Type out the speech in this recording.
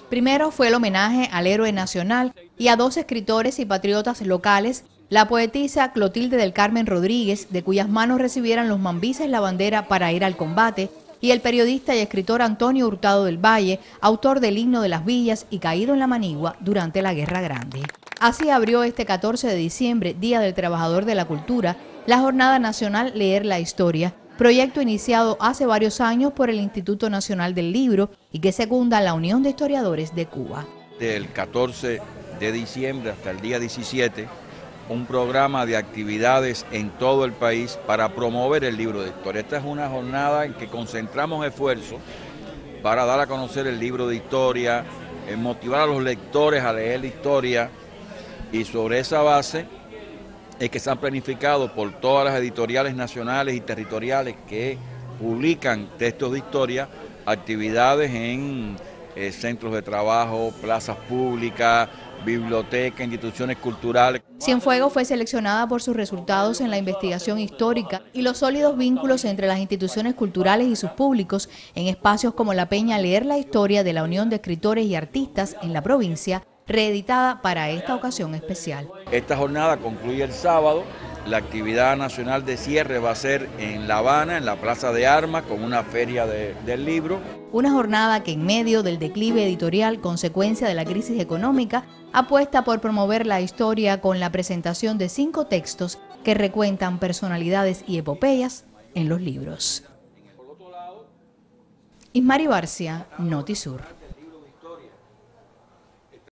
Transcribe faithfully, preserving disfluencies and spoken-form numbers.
Primero fue el homenaje al héroe nacional y a dos escritores y patriotas locales, la poetisa Clotilde del Carmen Rodríguez, de cuyas manos recibieran los mambises la bandera para ir al combate, y el periodista y escritor Antonio Hurtado del Valle, autor del Himno de las Villas y caído en la Manigua durante la Guerra Grande. Así abrió este catorce de diciembre, Día del Trabajador de la Cultura, la Jornada Nacional Leer la Historia, proyecto iniciado hace varios años por el Instituto Nacional del Libro y que secunda la Unión de Historiadores de Cuba. Del catorce de diciembre hasta el día diecisiete, un programa de actividades en todo el país para promover el libro de historia. Esta es una jornada en que concentramos esfuerzos para dar a conocer el libro de historia, motivar a los lectores a leer la historia, y sobre esa base es que se han planificado por todas las editoriales nacionales y territoriales que publican textos de historia, actividades en eh, centros de trabajo, plazas públicas, bibliotecas, instituciones culturales. Cienfuegos fue seleccionada por sus resultados en la investigación histórica y los sólidos vínculos entre las instituciones culturales y sus públicos en espacios como la Peña Leer la Historia de la Unión de Escritores y Artistas en la provincia, reeditada para esta ocasión especial. Esta jornada concluye el sábado. La actividad nacional de cierre va a ser en La Habana, en la Plaza de Armas, con una feria de, del libro. Una jornada que en medio del declive editorial, consecuencia de la crisis económica, apuesta por promover la historia con la presentación de cinco textos que recuentan personalidades y epopeyas en los libros. Ismari Barcia, Notisur.